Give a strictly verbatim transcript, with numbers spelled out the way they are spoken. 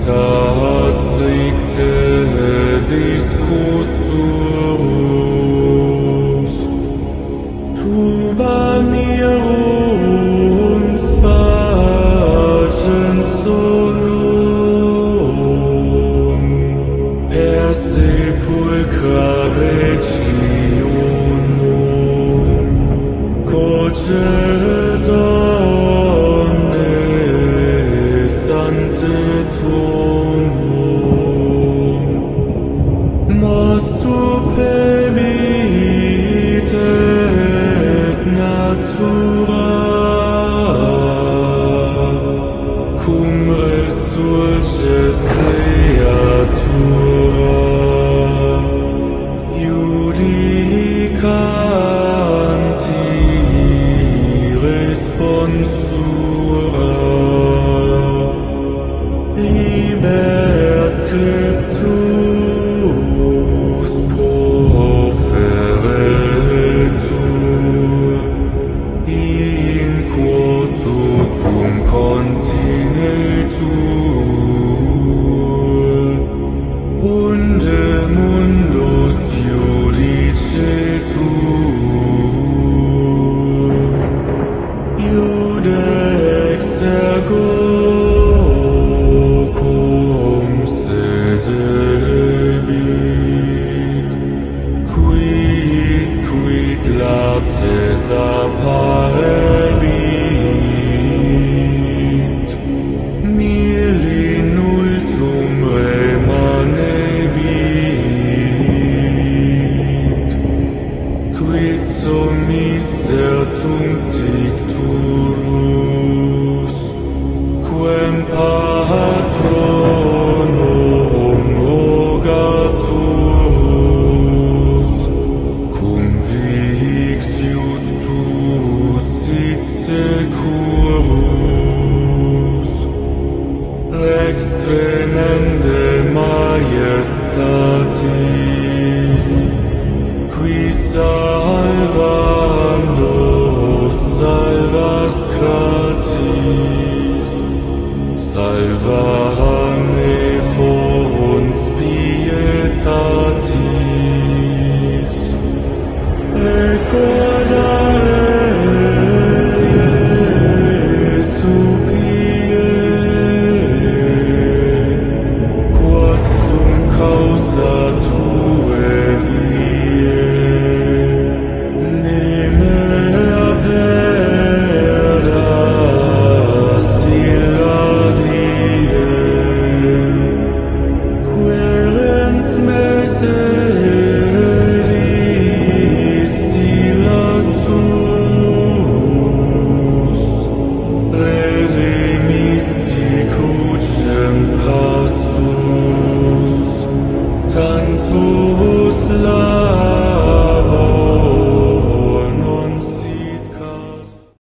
stricte discussus tuba mirum spacem solum per sepulcra regionum cogit omnes ante tuum mostu permittet natura cum resurget creatura iudicanti responsura liber scriptus proferetur in quo totum continetur unde mundus judicetur iude exergo cum sedebit quid quid latet apparebit mili nultum remanebit quid sommiser tuncticturus quem patronum rogaturus cum vixius tuus sit securus rex tremende majestatis qui salvando salvas gratis salva me fons pietatis recordare supplie quod sum causa tuae viae ne me aperas illa die querens me sedis illa sus redemisti crucem passus tantum